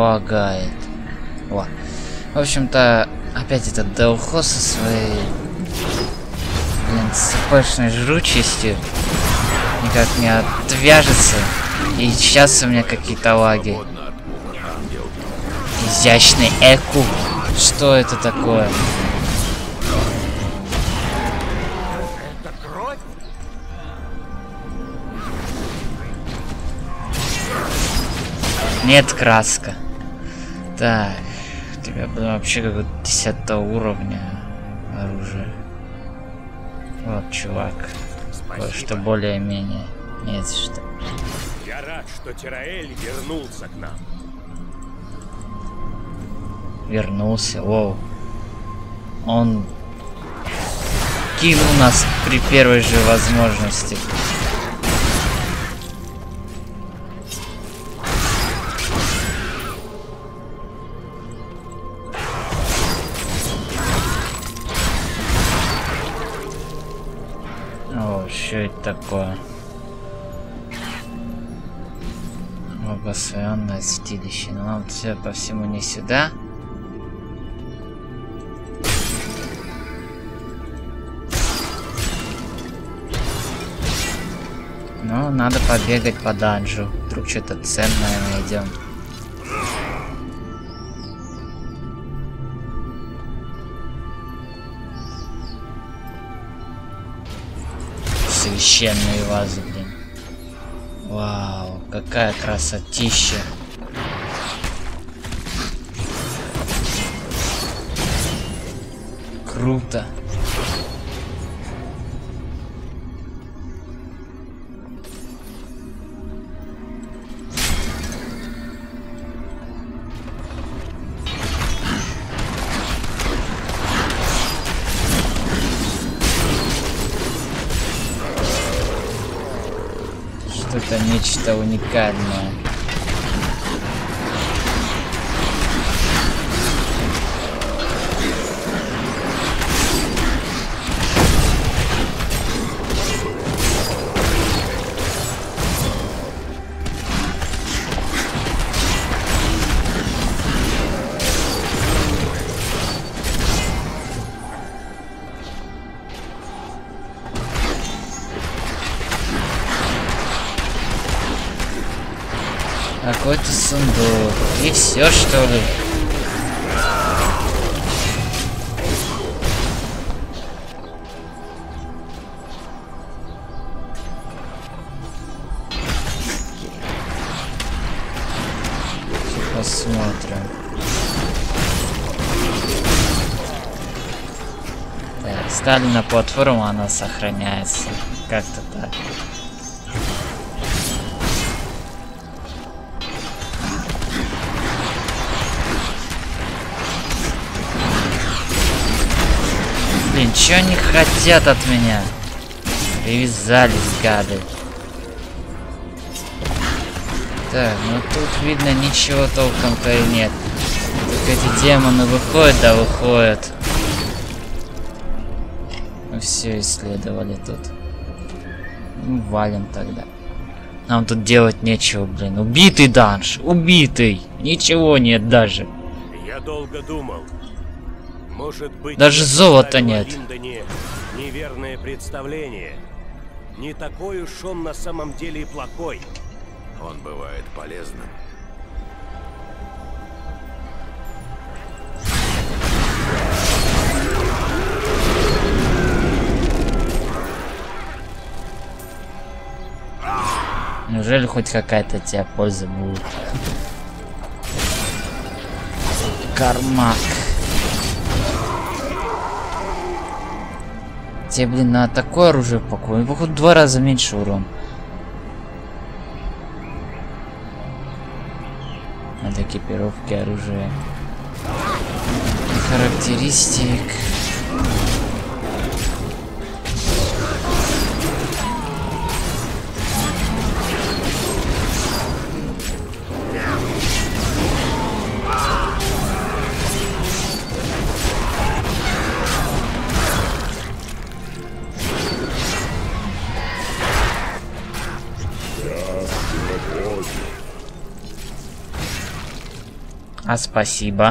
лагает. О. В общем-то, опять этот Деухо со своей, блин, цепочной жручестью никак не отвяжется. И сейчас у меня какие-то лаги. Изящный эку. Что это такое? Нет, краска. Так, у тебя вообще какое-то 10 уровня оружие. Вот, чувак. Кое-что более-менее. Нет, что. Я рад, что Тираэль вернулся к нам. Вернулся, воу. Он кинул нас при первой же возможности. О, что это такое? Благословенное святилище. Но нам все по всему не сюда. Ну, надо побегать по данжу. Вдруг что-то ценное найдем. Священные вазы, блин. Вау, какая красотища. Круто. Что-то нечто уникальное. Какой-то сундук. И все, что ли? Посмотрим. Так, ставлю на платформу, она сохраняется. Как-то так. Блин, чё они хотят от меня? Привязались, гады. Так, ну тут видно ничего толком-то и нет. Только эти демоны выходят, да выходят. Мы все исследовали тут. Ну, валим тогда. Нам тут делать нечего, блин. Убитый данж, убитый. Ничего нет даже. Я долго думал. Может быть, даже золота нет. Неверное представление. Не такой уж он на самом деле и плохой. Он бывает полезным. Неужели хоть какая-то тебя польза будет? Кармак. Тебе, блин, на такое оружие пакую. Походу 2 раза меньше урон. От экипировки оружия. Характеристик. А спасибо.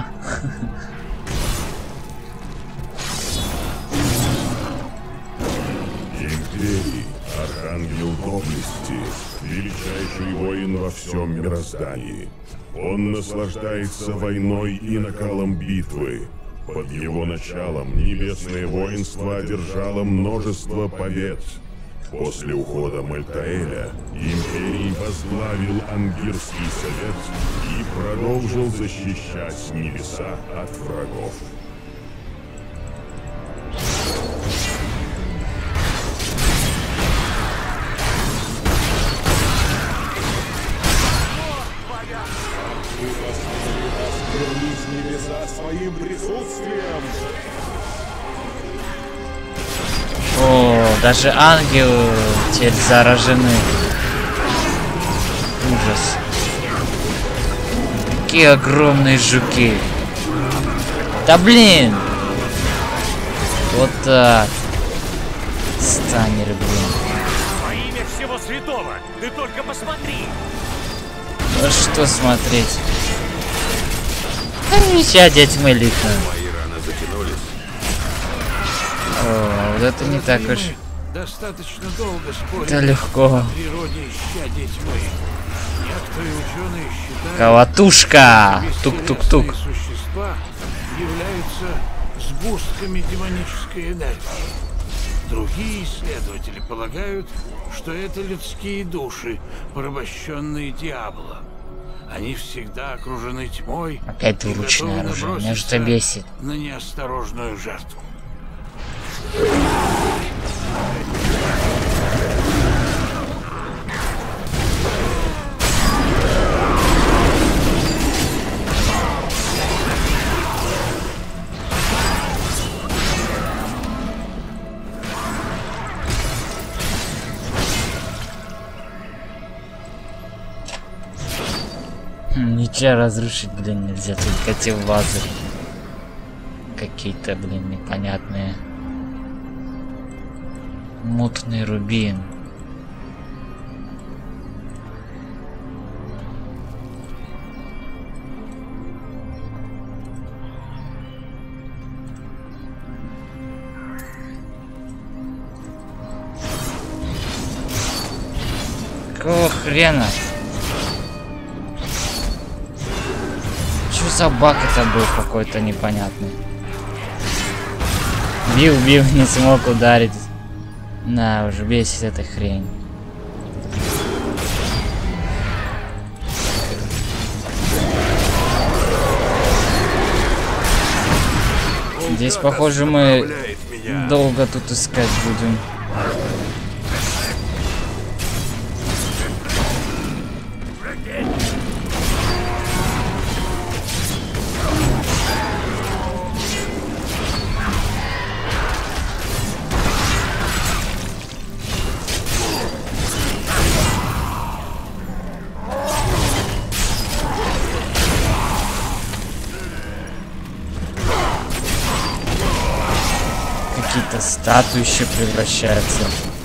Империй, архангел доблести, величайший воин во всем мироздании. Он наслаждается войной и накалом битвы. Под его началом небесное воинство одержало множество побед. После ухода Мальтаэля Империй возглавил Ангирский совет и продолжил защищать небеса от врагов. Осквернись небеса своим присутствием. О, даже ангелы теперь заражены. Ужас. Какие огромные жуки. Да блин! Вот так. Станеры, блин. Во имя всего святого, ты только посмотри! Ну что смотреть? Да ничего, дядь мы лично. Мои раны затянулись. О, вот это не так уж. Достаточно долго спорить Это легко. о природе исчадия тьмы. Некоторые ученые считают, Колотушка! что Тук-тук-тук. бестелесные существа являются сгустками демонической энергии. Другие исследователи полагают, что это людские души, порабощенные Диабло. Они всегда окружены тьмой. Опять и двуручное готовы оружие. Меня наброситься что бесит. на неосторожную жертву. Ничего разрушить, блин, нельзя. Только те вазы. Какие-то, блин, непонятные. Мутный рубин. Какого хрена? Чё за баг это был какой-то непонятный? Бил, не смог ударить. На, уже бесит эта хрень. Здесь, похоже, мы долго тут искать будем. Какие-то статуи еще превращаются.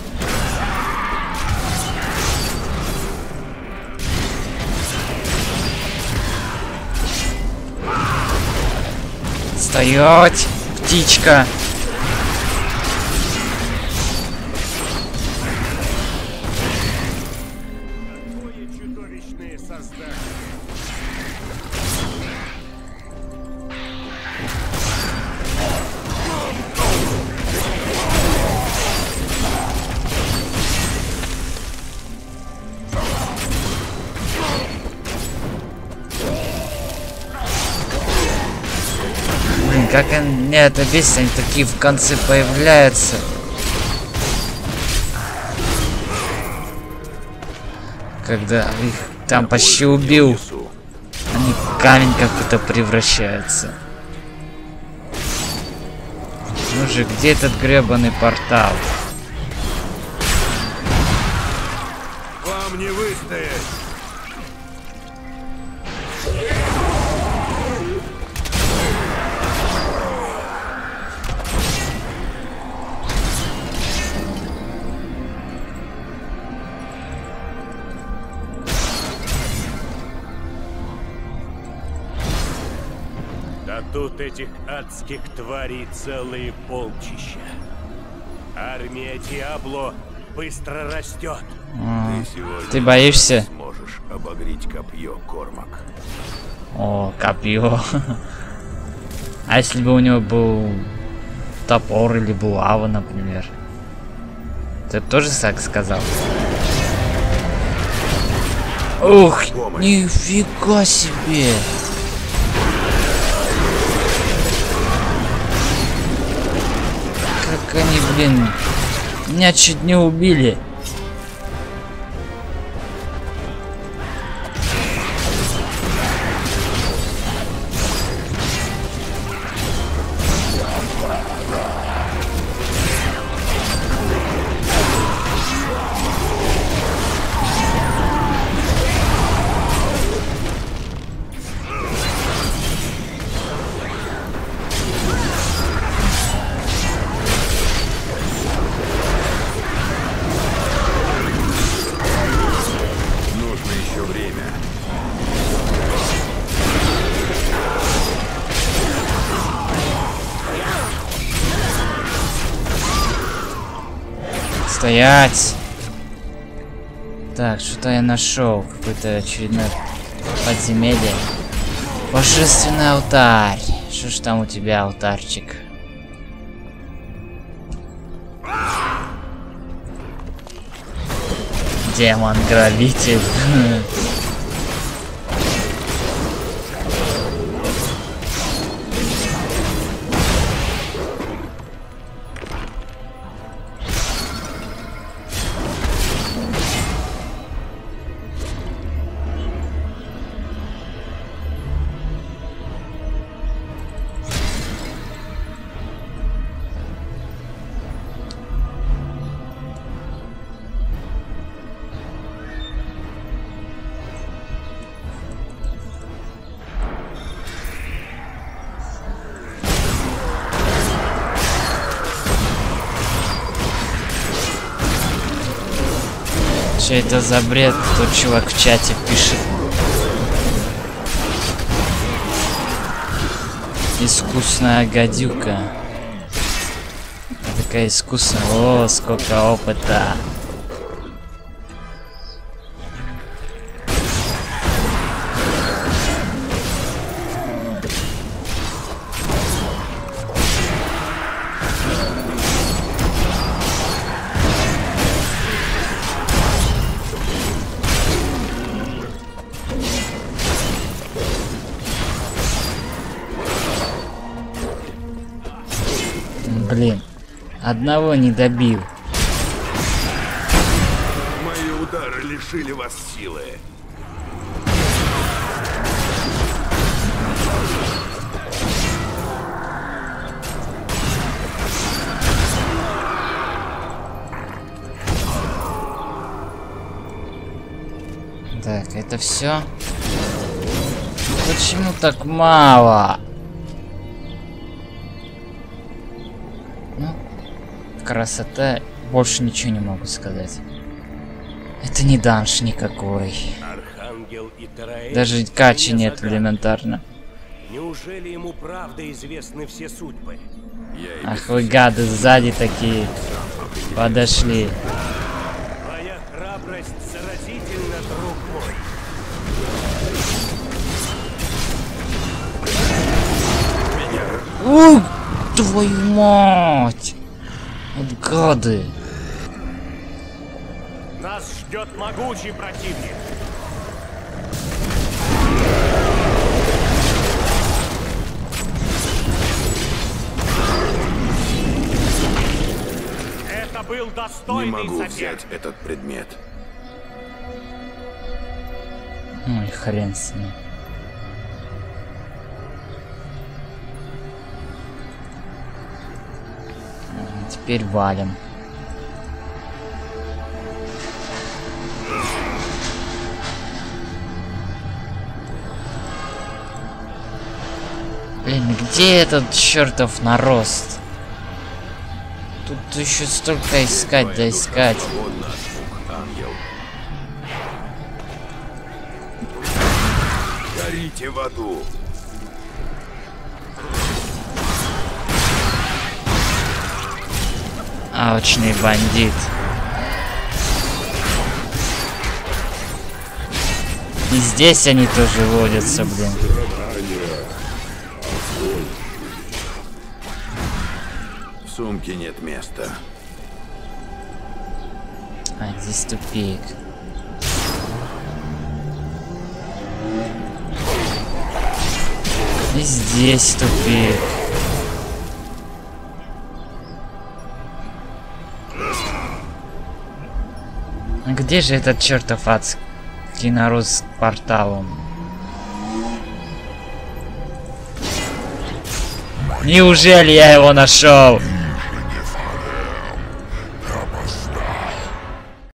Стоять, птичка! Твое чудовищное создание. Блин, как меня это бесит, они такие в конце появляются. Когда их там почти убил, они в камень как-то превращаются. Ну же, где этот гребаный портал? Вам не выстоять! А тут этих адских тварей целые полчища. Армия Диабло быстро растет. Ты сегодня Ты боишься? сможешь обогреть копье, Кормак. О, копье. А если бы у него был топор или булава, например? Ты тоже так сказал? Ух, нифига себе! Как они, блин, меня чуть не убили. Нужно еще время. Стоять! Так, что-то я нашел. Какое-то очередное подземелье. Божественный алтарь. Что ж там у тебя, алтарчик? Демон-грабитель. Что это за бред? Тут чувак в чате пишет. Искусная гадюка. Такая искусная. О, сколько опыта. Блин, одного не добил. Мои удары лишили вас силы. Так, это все. Почему так мало? Ну, красота. Больше ничего не могу сказать. Это не данж никакой. Архангел и Тараэль Даже качи нет элементарно. Неужели ему правда известны все судьбы? Ах вы гады сзади такие. Подошли. Твоя храбрость заразительна, друг мой. Ух, твою мать! Вот гады. Нас ждет могучий противник. Это был Не достойный могу соперник. взять этот предмет. Ой, хрен с ним. Теперь валим. Блин, где этот чертов нарост? Тут еще столько искать, да искать. Свободно от мук, ангел. Горите в аду. Алчный бандит. И здесь они тоже водятся, блин. В сумке нет места. А, здесь тупик. И здесь тупик. Где же этот чертов адский народ с порталом? Неужели я его нашел?